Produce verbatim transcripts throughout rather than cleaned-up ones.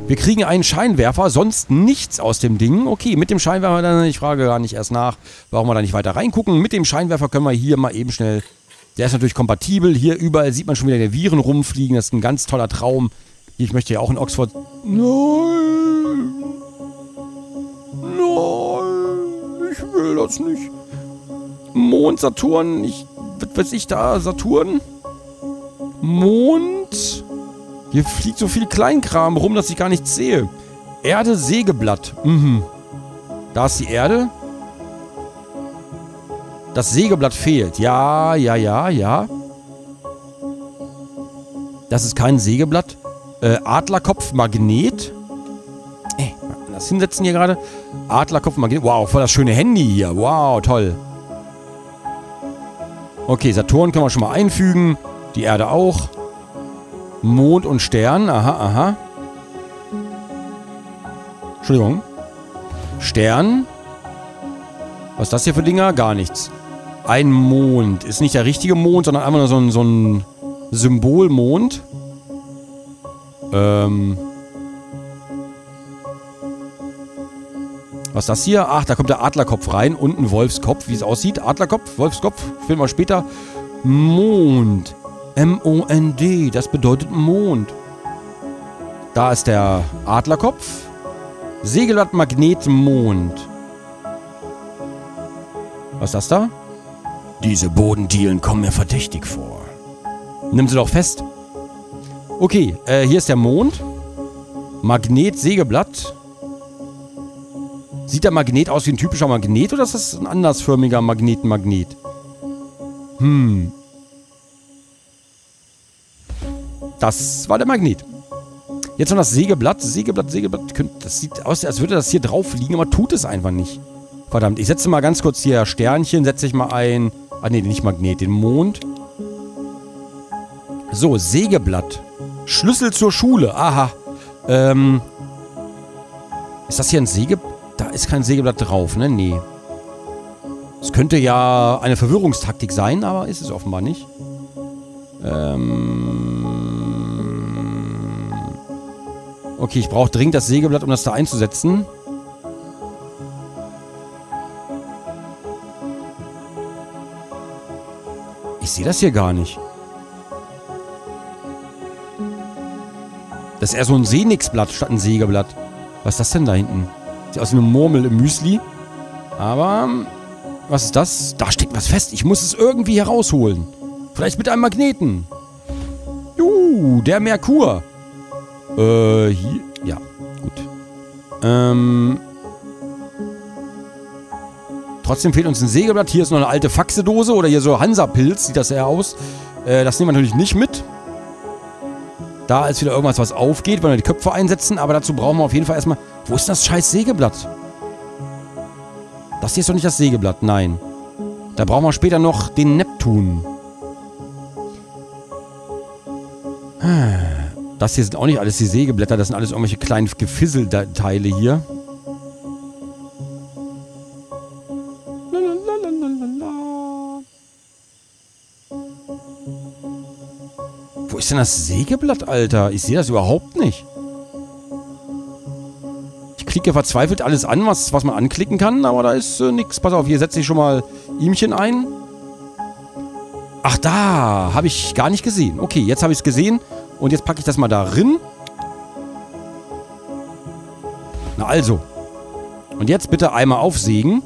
Wir kriegen einen Scheinwerfer, sonst nichts aus dem Ding. Okay, mit dem Scheinwerfer dann, ich frage gar nicht erst nach, warum wir da nicht weiter reingucken. Mit dem Scheinwerfer können wir hier mal eben schnell, der ist natürlich kompatibel. Hier überall sieht man schon wieder die Viren rumfliegen. Das ist ein ganz toller Traum. Hier, ich möchte ja auch in Oxford... Nein! Nein! Ich will das nicht. Mond, Saturn, ich... Was weiß ich da? Saturn? Mond... Hier fliegt so viel Kleinkram rum, dass ich gar nichts sehe. Erde, Sägeblatt. Mhm. Da ist die Erde. Das Sägeblatt fehlt. Ja, ja, ja, ja. Das ist kein Sägeblatt. Äh, Adlerkopf, Magnet. Ey, das hinsetzen hier gerade. Adlerkopf, Magnet. Wow, voll das schöne Handy hier. Wow, toll. Okay, Saturn können wir schon mal einfügen. Die Erde auch. Mond und Stern. Aha, aha. Entschuldigung. Stern. Was ist das hier für Dinger? Gar nichts. Ein Mond. Ist nicht der richtige Mond, sondern einfach nur so ein, so ein Symbolmond. Ähm. Was ist das hier? Ach, da kommt der Adlerkopf rein und ein Wolfskopf, wie es aussieht. Adlerkopf, Wolfskopf, finden wir später. Mond. M O N D, das bedeutet Mond. Da ist der Adlerkopf. Sägeblatt, Magnet, Mond. Was ist das da? Diese Bodendielen kommen mir verdächtig vor. Nimm sie doch fest. Okay, äh, hier ist der Mond. Magnet, Sägeblatt. Sieht der Magnet aus wie ein typischer Magnet oder ist das ein andersförmiger Magneten-Magnet? Hm. Das war der Magnet. Jetzt noch das Sägeblatt. Sägeblatt, Sägeblatt. Das sieht aus, als würde das hier drauf liegen, aber tut es einfach nicht. Verdammt, ich setze mal ganz kurz hier Sternchen, setze ich mal ein... Ah, nee, nicht Magnet, den Mond. So, Sägeblatt. Schlüssel zur Schule. Aha. Ähm... Ist das hier ein Sägeblatt? Da ist kein Sägeblatt drauf, ne? Nee. Es könnte ja eine Verwirrungstaktik sein, aber ist es offenbar nicht. Ähm... Okay, ich brauche dringend das Sägeblatt, um das da einzusetzen. Ich sehe das hier gar nicht. Das ist eher so ein Senixblatt statt ein Sägeblatt. Was ist das denn da hinten? Sieht aus wie eine Murmel im Müsli. Aber, was ist das? Da steckt was fest. Ich muss es irgendwie herausholen. Vielleicht mit einem Magneten. Juhu, der Merkur. Äh, hier. Ja, gut. Ähm. Trotzdem fehlt uns ein Sägeblatt. Hier ist noch eine alte Faxedose oder hier so Hansa-Pilz. Sieht das eher aus. Äh, das nehmen wir natürlich nicht mit. Da ist wieder irgendwas, was aufgeht, wenn wir die Köpfe einsetzen. Aber dazu brauchen wir auf jeden Fall erstmal... Wo ist das scheiß Sägeblatt? Das hier ist doch nicht das Sägeblatt, nein. Da brauchen wir später noch den Neptun. Das hier sind auch nicht alles die Sägeblätter. Das sind alles irgendwelche kleinen Gefisselteile hier. Wo ist denn das Sägeblatt, Alter? Ich sehe das überhaupt nicht. Ich klicke verzweifelt alles an, was, was man anklicken kann, aber da ist äh, nichts. Pass auf, hier setze ich schon mal ihmchen ein. Ach, da habe ich gar nicht gesehen. Okay, jetzt habe ich es gesehen und jetzt packe ich das mal da drin. Na also. Und jetzt bitte einmal aufsägen.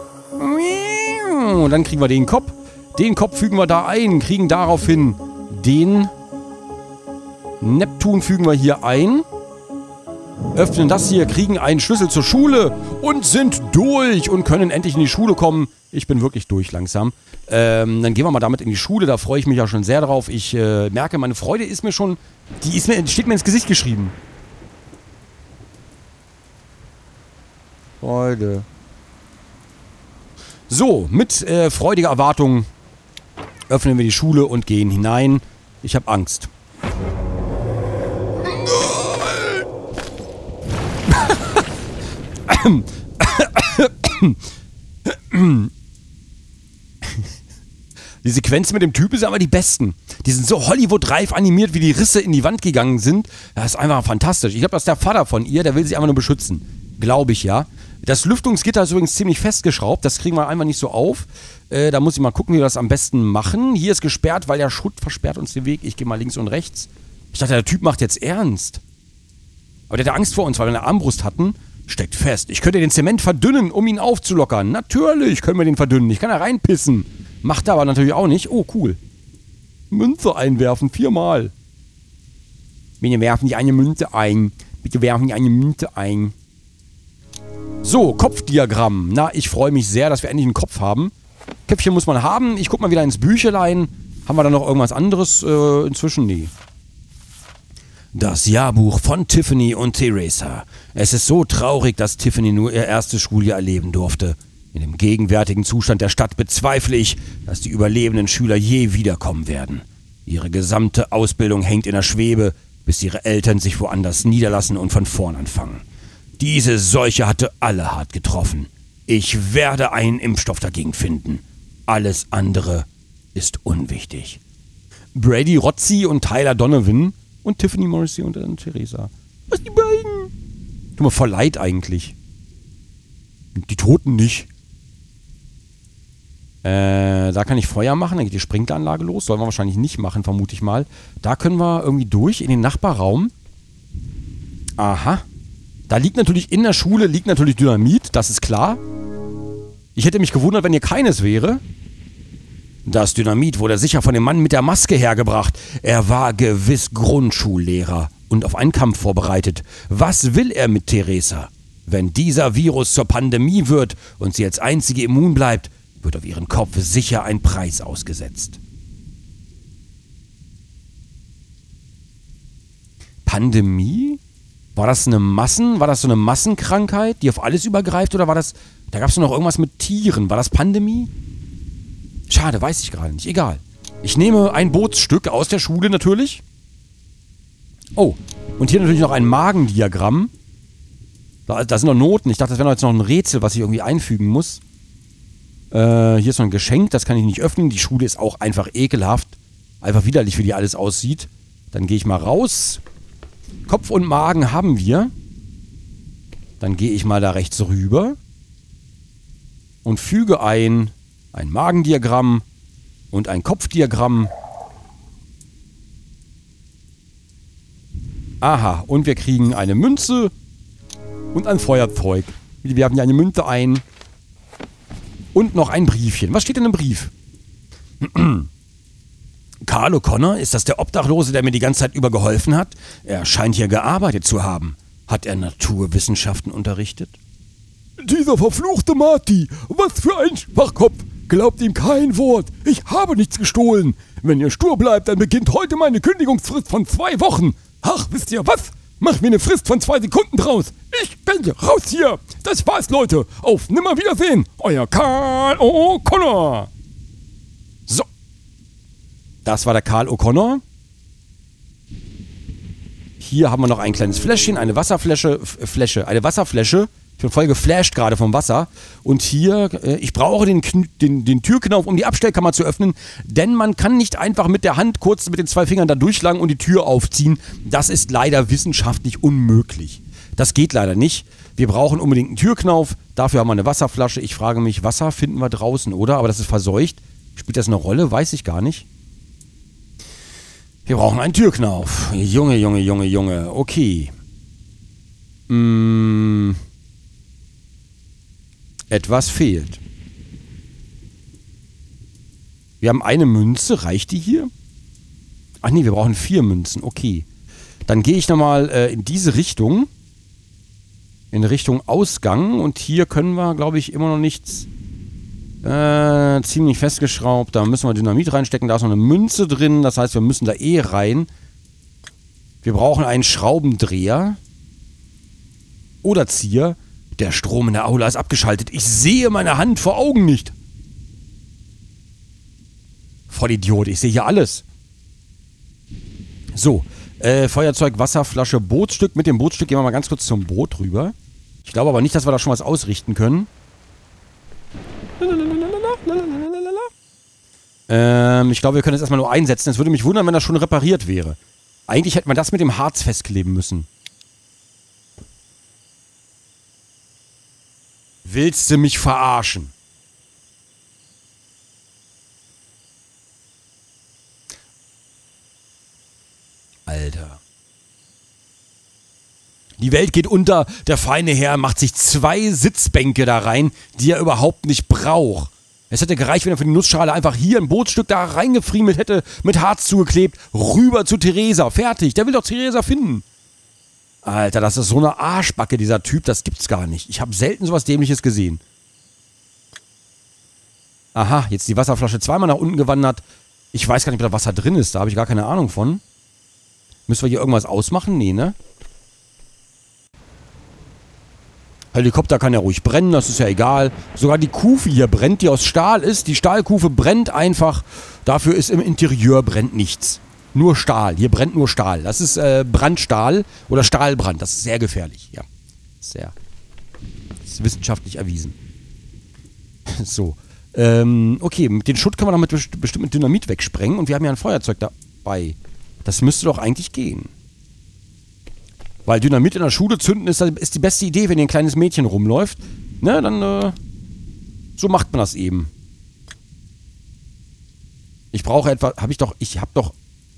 Und dann kriegen wir den Kopf. Den Kopf fügen wir da ein, kriegen daraufhin den Neptun fügen wir hier ein. Öffnen das hier, kriegen einen Schlüssel zur Schule und sind durch und können endlich in die Schule kommen. Ich bin wirklich durch langsam. Ähm, dann gehen wir mal damit in die Schule, da freue ich mich ja schon sehr drauf. Ich äh, merke, meine Freude ist mir schon, die ist mir, steht mir ins Gesicht geschrieben. Freude. So, mit äh, freudiger Erwartung öffnen wir die Schule und gehen hinein. Ich habe Angst. Die Sequenzen mit dem Typ sind aber die besten. Die sind so Hollywood-reif animiert, wie die Risse in die Wand gegangen sind. Das ist einfach fantastisch. Ich glaube, das ist der Vater von ihr, der will sie einfach nur beschützen. Glaube ich, ja. Das Lüftungsgitter ist übrigens ziemlich festgeschraubt. Das kriegen wir einfach nicht so auf. Äh, da muss ich mal gucken, wie wir das am besten machen. Hier ist gesperrt, weil der Schutt versperrt uns den Weg. Ich gehe mal links und rechts. Ich dachte, der Typ macht jetzt ernst. Aber der hatte Angst vor uns, weil wir eine Armbrust hatten. Steckt fest. Ich könnte den Zement verdünnen, um ihn aufzulockern. Natürlich können wir den verdünnen. Ich kann da reinpissen. Macht er aber natürlich auch nicht. Oh, cool. Münze einwerfen, viermal. Bitte werfen Sie eine Münze ein. Bitte werfen Sie eine Münze ein. So, Kopfdiagramm. Na, ich freue mich sehr, dass wir endlich einen Kopf haben. Köpfchen muss man haben. Ich guck mal wieder ins Büchelein. Haben wir da noch irgendwas anderes äh, inzwischen? Nee. Das Jahrbuch von Tiffany und Theresa. Es ist so traurig, dass Tiffany nur ihr erstes Schuljahr erleben durfte. In dem gegenwärtigen Zustand der Stadt bezweifle ich, dass die überlebenden Schüler je wiederkommen werden. Ihre gesamte Ausbildung hängt in der Schwebe, bis ihre Eltern sich woanders niederlassen und von vorn anfangen. Diese Seuche hatte alle hart getroffen. Ich werde einen Impfstoff dagegen finden. Alles andere ist unwichtig. Brady Rozzi und Tyler Donovan und Tiffany Morrissey und dann Theresa. Was die beiden? Tut mir voll leid eigentlich. Die Toten nicht. Äh, da kann ich Feuer machen, dann geht die Sprinkleranlage los. Sollen wir wahrscheinlich nicht machen, vermute ich mal. Da können wir irgendwie durch in den Nachbarraum. Aha. Da liegt natürlich, in der Schule liegt natürlich Dynamit, das ist klar. Ich hätte mich gewundert, wenn hier keines wäre. Das Dynamit wurde sicher von dem Mann mit der Maske hergebracht. Er war gewiss Grundschullehrer und auf einen Kampf vorbereitet. Was will er mit Theresa? Wenn dieser Virus zur Pandemie wird und sie als einzige immun bleibt, wird auf ihren Kopf sicher ein Preis ausgesetzt. Pandemie? War das eine Massen, war das so eine Massenkrankheit, die auf alles übergreift, oder war das, da gab es noch irgendwas mit Tieren, war das Pandemie? Schade, weiß ich gerade nicht, egal. Ich nehme ein Bootsstück aus der Schule natürlich. Oh, und hier natürlich noch ein Magendiagramm. Da, da sind noch Noten, ich dachte, das wäre jetzt noch ein Rätsel, was ich irgendwie einfügen muss. Äh, hier ist noch ein Geschenk, das kann ich nicht öffnen, die Schule ist auch einfach ekelhaft. Einfach widerlich, wie die alles aussieht. Dann gehe ich mal raus. Kopf und Magen haben wir. Dann gehe ich mal da rechts rüber und füge ein ein Magendiagramm und ein Kopfdiagramm. Aha, und wir kriegen eine Münze und ein Feuerzeug. Wir werfen hier eine Münze ein und noch ein Briefchen. Was steht denn im Brief? Carl O'Connor, ist das der Obdachlose, der mir die ganze Zeit über geholfen hat? Er scheint hier gearbeitet zu haben. Hat er Naturwissenschaften unterrichtet? Dieser verfluchte Marty, was für ein Schwachkopf! Glaubt ihm kein Wort. Ich habe nichts gestohlen. Wenn ihr stur bleibt, dann beginnt heute meine Kündigungsfrist von zwei Wochen. Ach, wisst ihr was? Macht mir eine Frist von zwei Sekunden draus. Ich bin raus hier. Das war's, Leute. Auf Nimmerwiedersehen. Euer Carl O'Connor. So. Das war der Carl O'Connor. Hier haben wir noch ein kleines Fläschchen, eine Wasserflasche, Fläche, eine Wasserflasche. Ich bin voll geflasht gerade vom Wasser. Und hier, äh, ich brauche den, den, den Türknauf, um die Abstellkammer zu öffnen. Denn man kann nicht einfach mit der Hand kurz mit den zwei Fingern da durchlangen und die Tür aufziehen. Das ist leider wissenschaftlich unmöglich. Das geht leider nicht. Wir brauchen unbedingt einen Türknauf. Dafür haben wir eine Wasserflasche. Ich frage mich, Wasser finden wir draußen, oder? Aber das ist verseucht. Spielt das eine Rolle? Weiß ich gar nicht. Wir brauchen einen Türknauf. Junge, Junge, Junge, Junge. Okay. Mmh. Etwas fehlt. Wir haben eine Münze. Reicht die hier? Ach nee, wir brauchen vier Münzen. Okay. Dann gehe ich nochmal äh, in diese Richtung. In Richtung Ausgang. Und hier können wir, glaube ich, immer noch nichts... Äh, ziemlich festgeschraubt. Da müssen wir Dynamit reinstecken. Da ist noch eine Münze drin. Das heißt, wir müssen da eh rein. Wir brauchen einen Schraubendreher. Oder Zieher. Der Strom in der Aula ist abgeschaltet. Ich sehe meine Hand vor Augen nicht. Vollidiot, ich sehe hier alles. So, äh, Feuerzeug, Wasserflasche, Bootsstück. Mit dem Bootsstück gehen wir mal ganz kurz zum Boot rüber. Ich glaube aber nicht, dass wir da schon was ausrichten können. Ähm, ich glaube, wir können das erstmal nur einsetzen. Es würde mich wundern, wenn das schon repariert wäre. Eigentlich hätte man das mit dem Harz festkleben müssen. Willst du mich verarschen? Alter. Die Welt geht unter, der feine Herr macht sich zwei Sitzbänke da rein, die er überhaupt nicht braucht. Es hätte gereicht, wenn er für die Nussschale einfach hier ein Bootsstück da reingefriemelt hätte, mit Harz zugeklebt, rüber zu Theresa. Fertig, der will doch Theresa finden. Alter, das ist so eine Arschbacke, dieser Typ, das gibt's gar nicht. Ich habe selten sowas Dämliches gesehen. Aha, jetzt die Wasserflasche zweimal nach unten gewandert. Ich weiß gar nicht, ob da Wasser drin ist, da habe ich gar keine Ahnung von. Müssen wir hier irgendwas ausmachen? Nee, ne? Helikopter kann ja ruhig brennen, das ist ja egal. Sogar die Kufe hier brennt, die aus Stahl ist. Die Stahlkufe brennt einfach. Dafür ist im Interieur brennt nichts. Nur Stahl. Hier brennt nur Stahl. Das ist äh, Brandstahl oder Stahlbrand. Das ist sehr gefährlich. Ja, sehr. Das ist wissenschaftlich erwiesen. So. Ähm, okay, mit den Schutt kann man noch mit, bestimmt mit Dynamit wegsprengen. Und wir haben ja ein Feuerzeug dabei. Das müsste doch eigentlich gehen. Weil Dynamit in der Schule zünden ist, ist die beste Idee, wenn hier ein kleines Mädchen rumläuft. Ne, dann, äh, so macht man das eben. Ich brauche etwa, habe ich doch, ich habe doch...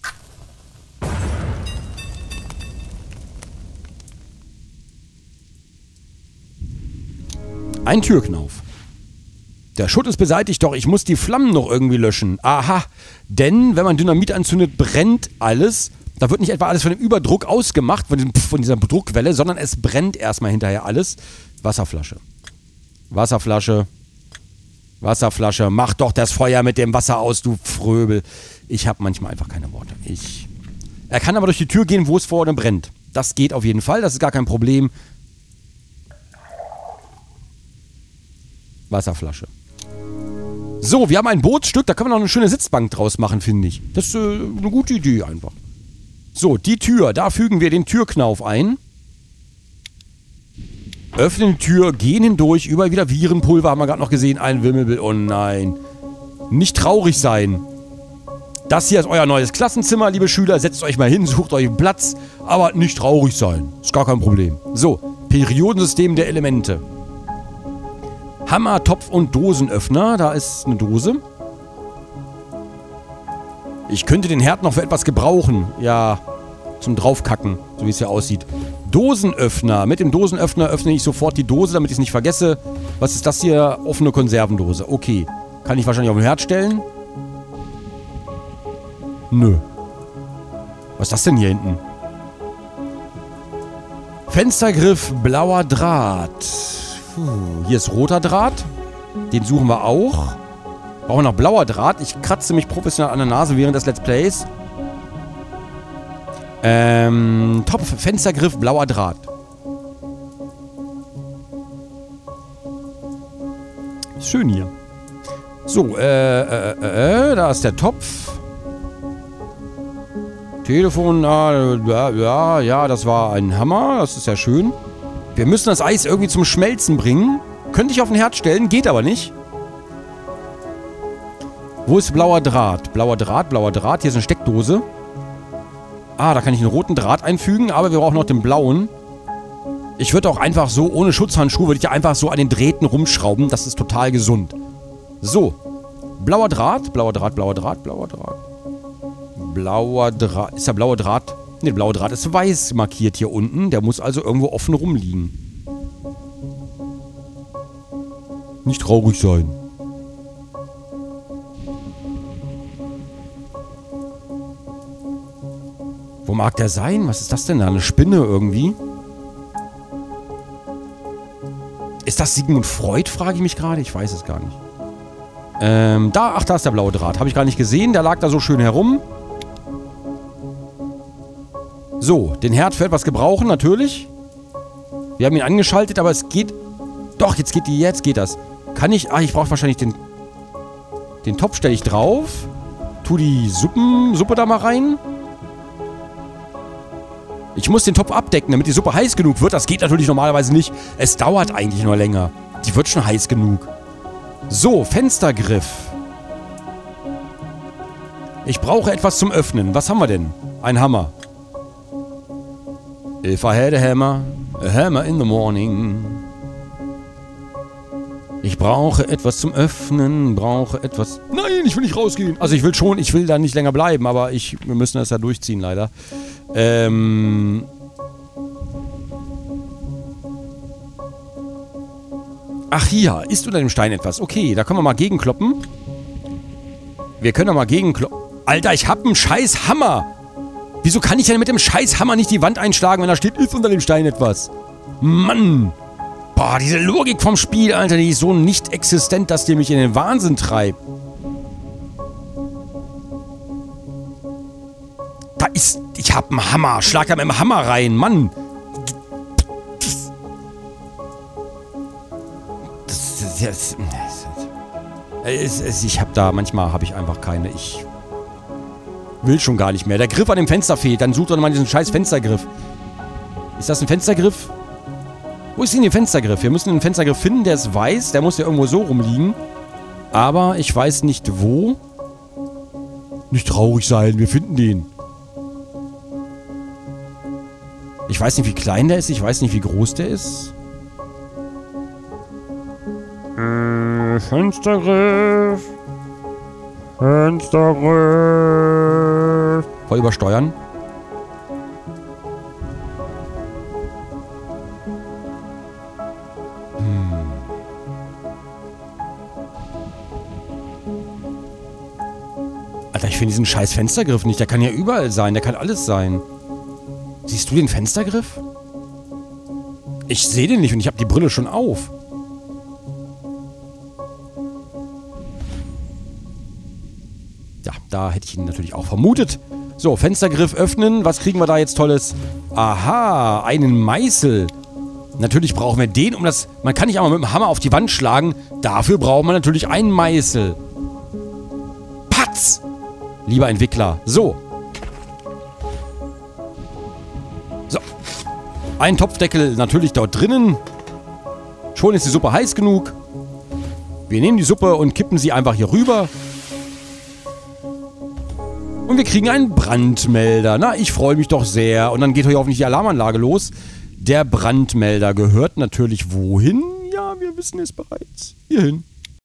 Ein Türknauf. Der Schutt ist beseitigt, doch ich muss die Flammen noch irgendwie löschen. Aha, denn wenn man Dynamit anzündet, brennt alles... Da wird nicht etwa alles von dem Überdruck ausgemacht, von, diesem, von dieser Druckwelle, sondern es brennt erstmal hinterher alles. Wasserflasche. Wasserflasche. Wasserflasche. Mach doch das Feuer mit dem Wasser aus, du Fröbel. Ich habe manchmal einfach keine Worte. Ich. Er kann aber durch die Tür gehen, wo es vorne brennt. Das geht auf jeden Fall, das ist gar kein Problem. Wasserflasche. So, wir haben ein Bootsstück, da können wir noch eine schöne Sitzbank draus machen, finde ich. Das ist äh, eine gute Idee einfach. So, die Tür, da fügen wir den Türknauf ein. Öffnen die Tür, gehen hindurch, überall wieder Virenpulver, haben wir gerade noch gesehen, ein Wimmelbild. Oh nein. Nicht traurig sein. Das hier ist euer neues Klassenzimmer, liebe Schüler. Setzt euch mal hin, sucht euch einen Platz, aber nicht traurig sein. Ist gar kein Problem. So, Periodensystem der Elemente. Hammer, Topf und Dosenöffner. Da ist eine Dose. Ich könnte den Herd noch für etwas gebrauchen. Ja, zum Draufkacken, so wie es hier aussieht. Dosenöffner. Mit dem Dosenöffner öffne ich sofort die Dose, damit ich es nicht vergesse. Was ist das hier? Offene Konservendose. Okay. Kann ich wahrscheinlich auf den Herd stellen? Nö. Was ist das denn hier hinten? Fenstergriff, blauer Draht. Puh, hier ist roter Draht. Den suchen wir auch. Brauchen wir noch blauer Draht. Ich kratze mich professionell an der Nase während des Let's Plays. Ähm, Topf, Fenstergriff, blauer Draht. Ist schön hier. So, äh, äh, äh, da ist der Topf. Telefon, ah, ja, ja, ja, das war ein Hammer. Das ist ja schön. Wir müssen das Eis irgendwie zum Schmelzen bringen. Könnte ich auf den Herd stellen, geht aber nicht. Wo ist blauer Draht? Blauer Draht, blauer Draht. Hier ist eine Steckdose. Ah, da kann ich einen roten Draht einfügen, aber wir brauchen noch den blauen. Ich würde auch einfach so, ohne Schutzhandschuhe, würde ich ja einfach so an den Drähten rumschrauben. Das ist total gesund. So. Blauer Draht, blauer Draht, blauer Draht, blauer Draht. Blauer Draht. Ist der blaue Draht? Ne, der blaue Draht ist weiß markiert hier unten. Der muss also irgendwo offen rumliegen. Nicht traurig sein. Wo mag der sein? Was ist das denn da? Eine Spinne irgendwie? Ist das Sigmund Freud, frage ich mich gerade. Ich weiß es gar nicht. Ähm, da, ach, da ist der blaue Draht. Habe ich gar nicht gesehen. Der lag da so schön herum. So, den Herd für etwas gebrauchen, natürlich. Wir haben ihn angeschaltet, aber es geht... Doch, jetzt geht die, jetzt geht das. Kann ich... Ach, ich brauche wahrscheinlich den... Den Topf stelle ich drauf. Tu die Suppen, Suppe da mal rein. Ich muss den Topf abdecken, damit die Suppe heiß genug wird. Das geht natürlich normalerweise nicht. Es dauert eigentlich nur länger. Die wird schon heiß genug. So, Fenstergriff. Ich brauche etwas zum Öffnen. Was haben wir denn? Ein Hammer. If I had a hammer, a hammer in the morning. Ich brauche etwas zum Öffnen, brauche etwas... Nein, ich will nicht rausgehen. Also ich will schon, ich will da nicht länger bleiben, aber ich, wir müssen das ja durchziehen, leider. Ähm... Ach, hier, ist unter dem Stein etwas. Okay, da können wir mal gegenkloppen. Wir können doch mal gegenkloppen. Alter, ich hab einen scheiß Hammer. Wieso kann ich denn mit dem scheiß Hammer nicht die Wand einschlagen, wenn da steht, ist unter dem Stein etwas? Mann. Boah, diese Logik vom Spiel, Alter, die ist so nicht existent, dass die mich in den Wahnsinn treibt. Da ist... Ich hab einen Hammer. Schlag da mit dem Hammer rein, Mann. Das, es, es, ich habe da, manchmal habe ich einfach keine, ich will schon gar nicht mehr. Der Griff an dem Fenster fehlt, dann sucht doch mal diesen scheiß Fenstergriff. Ist das ein Fenstergriff? Wo ist denn der Fenstergriff? Wir müssen einen Fenstergriff finden, der ist weiß, der muss ja irgendwo so rumliegen. Aber ich weiß nicht wo. Nicht traurig sein, wir finden den. Ich weiß nicht, wie klein der ist, ich weiß nicht, wie groß der ist. Fenstergriff. Fenstergriff. Voll übersteuern. Hm. Alter, ich finde diesen scheiß Fenstergriff nicht. Der kann ja überall sein. Der kann alles sein. Siehst du den Fenstergriff? Ich sehe den nicht und ich habe die Brille schon auf. Ja, da hätte ich ihn natürlich auch vermutet. So, Fenstergriff öffnen. Was kriegen wir da jetzt Tolles? Aha, einen Meißel. Natürlich brauchen wir den, um das... Man kann nicht einmal mit dem Hammer auf die Wand schlagen. Dafür braucht man natürlich einen Meißel. Patz! Lieber Entwickler. So. So. Ein Topfdeckel natürlich dort drinnen. Schon ist die Suppe heiß genug. Wir nehmen die Suppe und kippen sie einfach hier rüber. Und wir kriegen einen Brandmelder. Na, ich freue mich doch sehr. Und dann geht hier hoffentlich die Alarmanlage los. Der Brandmelder gehört natürlich wohin? Ja, wir wissen es bereits. Hierhin.